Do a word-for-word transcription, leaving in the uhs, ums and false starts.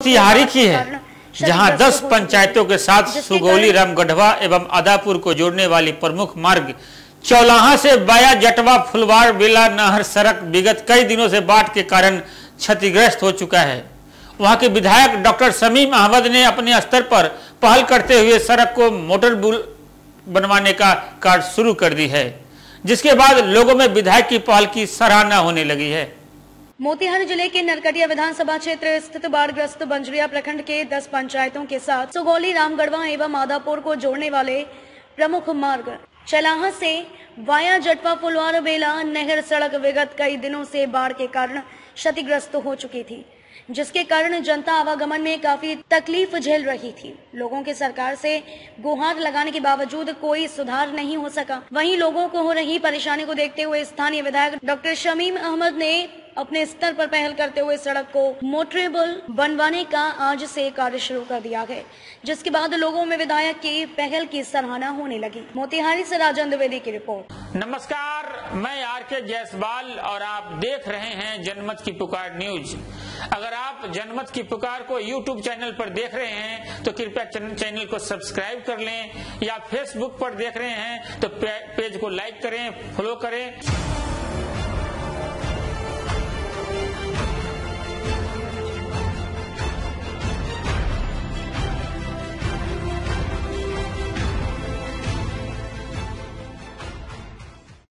तिहारी की है, जहां दस पंचायतों के साथ सुगौली रामगढ़वा एवं आदापुर को जोड़ने वाली प्रमुख मार्ग चौलाहा से बाया जटवा फुलवार बेला नहर सड़क विगत कई दिनों से बाढ़ के कारण क्षतिग्रस्त हो चुका है। वहां के विधायक डॉक्टर शमीम अहमद ने अपने स्तर पर पहल करते हुए सड़क को मोटर पुल बनवाने का कार्य शुरू कर दी है, जिसके बाद लोगों में विधायक की पहल की सराहना होने लगी है। मोतिहारी जिले के नरकटिया विधानसभा क्षेत्र स्थित बाढ़ग्रस्त बंजरिया प्रखंड के दस पंचायतों के साथ सुगौली रामगढ़वा एवं आदापुर को जोड़ने वाले प्रमुख मार्ग चौलाहा से वाया जटवा फुलवार बेला नहर सड़क विगत कई दिनों से बाढ़ के कारण क्षतिग्रस्त हो चुकी थी, जिसके कारण जनता आवागमन में काफी तकलीफ झेल रही थी। लोगों के सरकार से गुहार लगाने के बावजूद कोई सुधार नहीं हो सका। वहीं लोगों को हो रही परेशानी को देखते हुए स्थानीय विधायक डॉक्टर शमीम अहमद ने अपने स्तर पर पहल करते हुए सड़क को मोटरेबल बनवाने का आज से कार्य शुरू कर दिया है, जिसके बाद लोगों में विधायक की पहल की सराहना होने लगी। मोतिहारी से राजेंद्र द्विवेदी की रिपोर्ट। नमस्कार, मैं आर के जायसवाल और आप देख रहे हैं जनमत की पुकार न्यूज। अगर आप जनमत की पुकार को यूट्यूब चैनल पर देख रहे हैं तो कृपया चैनल को सब्सक्राइब कर लें, या फेसबुक पर देख रहे हैं तो पेज को लाइक करें, फॉलो करें।